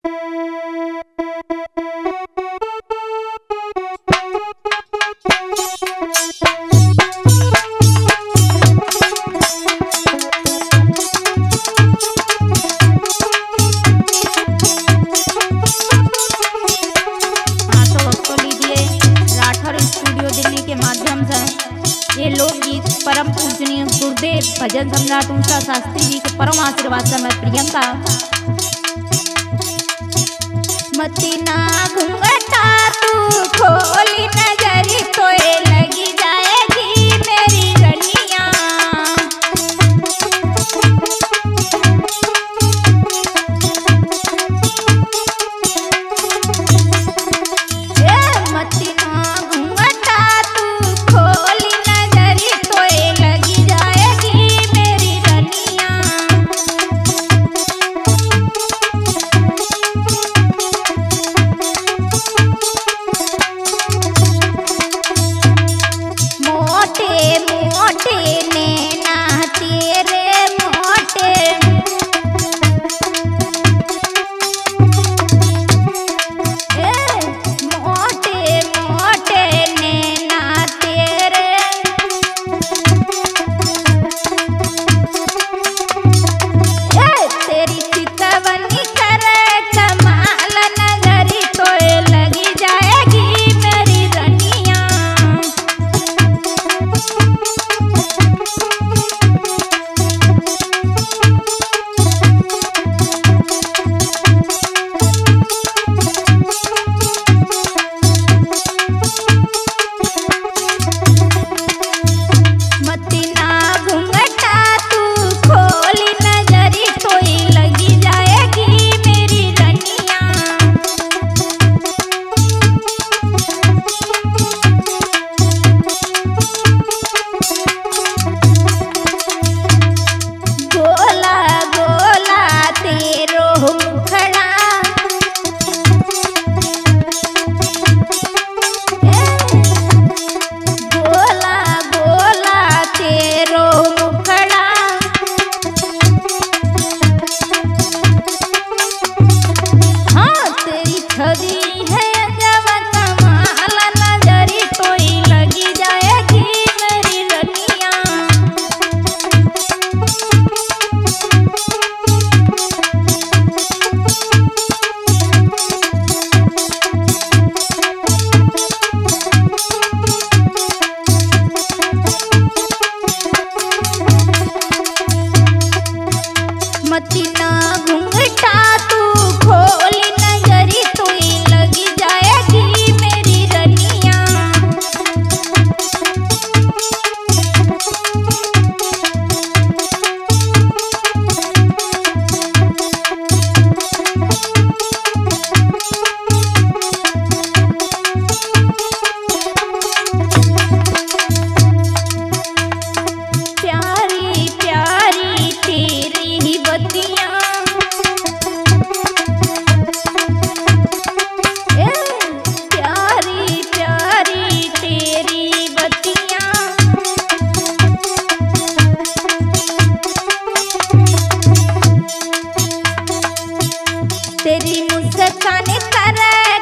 ये लोकगीत परम पूजनीय गुरुदेव भजन सम्राट उषा शास्त्री जी के परम आशीर्वाद से मैं प्रियंका। मती ना घूंघटा तू खोली नजरी तो लगी जाएगी मेरी रनिया। मती ना घूंघटा तू खोली नजरी तो लगी जाएगी मेरी रनिया। मोटे मोटे नैना तेरे मोटे, मोटे मोटे नैना तेरे, तेरी चितवनी करे कमाल नगरी तो लगी जाएगी मेरी रनिया। मती ना घूंघटा तू खोली नजरी तो लगी जाएगी मेरी रनिया। गोला गोला तेरो मुखड़ा, गोला गोला तेरो मुखड़ा, हाँ तेरी छवि है जब कमाल नजरी तो लगी जाएगी मेरी रनिया। मती ना घूंघटा तू खोली नजरी तो लगी जाएगी मेरी रनिया। प्यारी प्यारी तेरी ही बत्तियां, प्यारी प्यारी तेरी बत्तियां, तेरी मुस्कान करे